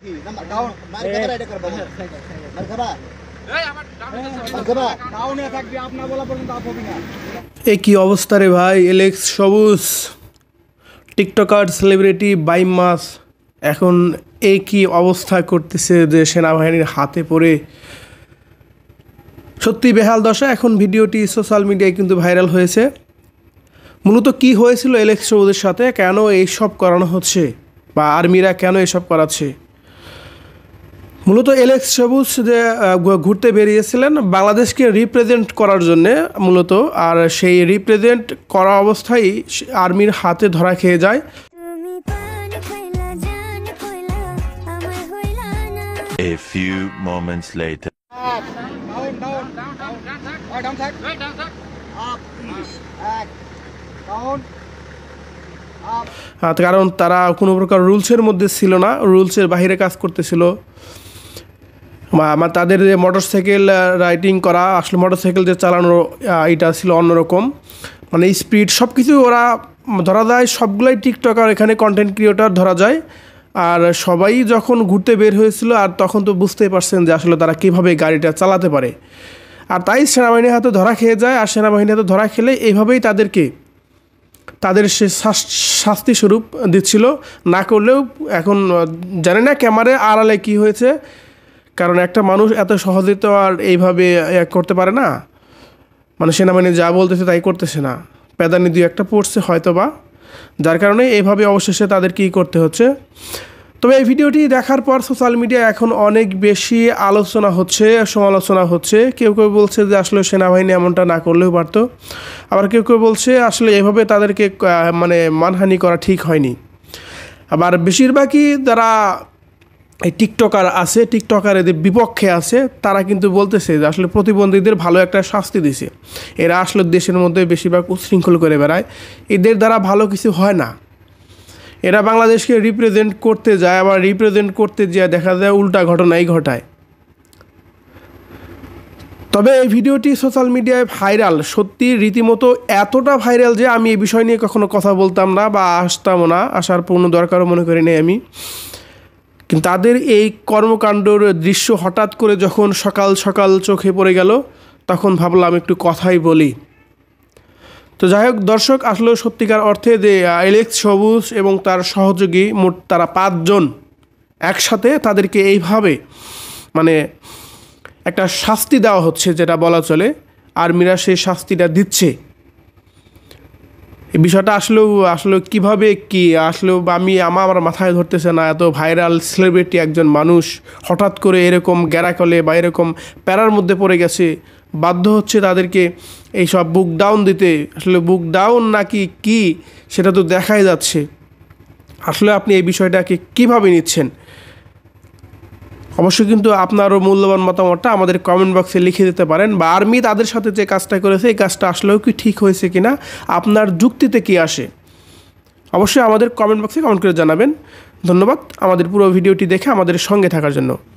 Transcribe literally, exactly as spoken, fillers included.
এ কি অবস্থা রে ভাই। এলেক্স সবুজ টিকটকার সেলিব্রিটি বাইম মাস এখন এই কি অবস্থা করতেছে যে সেনাবাহিনীর হাতে পড়ে সত্যি বেহাল দশা। এখন ভিডিওটি সোশ্যাল মিডিয়ায় কিন্তু ভাইরাল হয়েছে। মূলত কি হয়েছিল এলেক্স সবুজের সাথে, কেন এইসব করানো হচ্ছে বা আর্মিরা কেন এসব করাচ্ছে। মূলত এলেক্স সবুজ যে ঘুরতে বেরিয়েছিলেন বাংলাদেশকে রিপ্রেজেন্ট করার জন্যে মূলত, আর সেই রিপ্রেজেন্ট করা অবস্থায় আর্মির হাতে ধরা খেয়ে যায়। A few moments later. কারণ তারা কোনো প্রকার রুলসের মধ্যে ছিল না, রুলসের বাইরে কাজ করতেছিল। আমার তাদের যে মোটর সাইকেল রাইডিং করা, আসলে মোটর সাইকেল যে চালানোর এটা ছিল অন্যরকম, মানে স্পিড সব কিছু ওরা ধরা যায়। সবগুলাই টিকটকার এখানে কন্টেন্ট ক্রিয়েটর ধরা যায়। আর সবাই যখন ঘুরতে বের হয়েছিল আর তখন তো বুঝতেই পারছেন যে আসলে তারা কীভাবে গাড়িটা চালাতে পারে। আর তাই সেনাবাহিনীর হাতে ধরা খেয়ে যায়। আর সেনাবাহিনীর হাতে ধরা খেলে এইভাবেই তাদেরকে তাদের সে শাস্তি স্বরূপ দিচ্ছিল। না করলেও এখন জানি না ক্যামেরায় আড়ালে কী হয়েছে, কারণ একটা মানুষ এত সহজে তো আর এইভাবে করতে পারে না। মানে সেনাবাহিনী যা বলতেছে তাই করতেছে না, প্যাদানি দুই একটা পড়ছে হয়তো বা, যার কারণে এইভাবে অবশেষে তাদের কী করতে হচ্ছে। তবে এই ভিডিওটি দেখার পর সোশ্যাল মিডিয়ায় এখন অনেক বেশি আলোচনা হচ্ছে, সমালোচনা হচ্ছে। কেউ কেউ বলছে যে আসলে সেনাবাহিনী এমনটা না করলেও পারতো, আবার কেউ কেউ বলছে আসলে এভাবে তাদেরকে মানে মানহানি করা ঠিক হয়নি। আবার বেশিরভাগই যারা এই টিকটকার আছে, টিকটকার এদের বিপক্ষে আছে, তারা কিন্তু বলতেছে যে আসলে প্রতিবন্ধীদের ভালো একটা শাস্তি দিছে। এরা আসলে দেশের মধ্যে বেশিরভাগ উচ্ছৃঙ্খল করে বেড়ায়, এদের দ্বারা ভালো কিছু হয় না। এরা বাংলাদেশকে রিপ্রেজেন্ট করতে যায়, আবার রিপ্রেজেন্ট করতে যেয়ে দেখা যায় উল্টা ঘটনাই ঘটায়। তবে এই ভিডিওটি সোশ্যাল মিডিয়ায় ভাইরাল, সত্যি রীতিমতো এতটা ভাইরাল যে আমি এই বিষয় নিয়ে কখনো কথা বলতাম না বা আসতামও না, আসার কোনো দরকারও মনে করি নাই আমি। কিন্তু তাদের এই কর্মকাণ্ডর দৃশ্য হঠাৎ করে যখন সকাল সকাল চোখে পড়ে গেল, তখন ভাবলাম একটু কথাই বলি। তো যাই হোক দর্শক, আসলে সত্যিকার অর্থে যে এলেক্স সবুজ এবং তার সহযোগী মোট তারা পাঁচজন একসাথে তাদেরকে এইভাবে মানে একটা শাস্তি দেওয়া হচ্ছে, যেটা বলা চলে। আর্মিরা সেই শাস্তিটা দিচ্ছে। এই বিষয়টা আসলেও আসলে কীভাবে কি আসলেও আমি আমার মাথায় ধরতেছে না। এত ভাইরাল সেলিব্রিটি একজন মানুষ হঠাৎ করে এরকম গ্যারাকলে বা এরকম প্যারার মধ্যে পড়ে গেছে, বাধ্য হচ্ছে তাদেরকে এই সব বুক ডাউন দিতে। আসলে বুক ডাউন নাকি কি সেটা তো দেখাই যাচ্ছে। আসলে আপনি এই বিষয়টাকে কীভাবে নিচ্ছেন? অবশ্যই কিন্তু আপনারও মূল্যবান মতামতটা আমাদের কমেন্ট বক্সে লিখে দিতে পারেন। বা আর্মি তাদের সাথে যে কাজটা করেছে এই কাজটা আসলেও কি ঠিক হয়েছে কিনা, আপনার যুক্তিতে কি আসে, অবশ্যই আমাদের কমেন্ট বক্সে কমেন্ট করে জানাবেন। ধন্যবাদ আমাদের পুরো ভিডিওটি দেখে আমাদের সঙ্গে থাকার জন্য।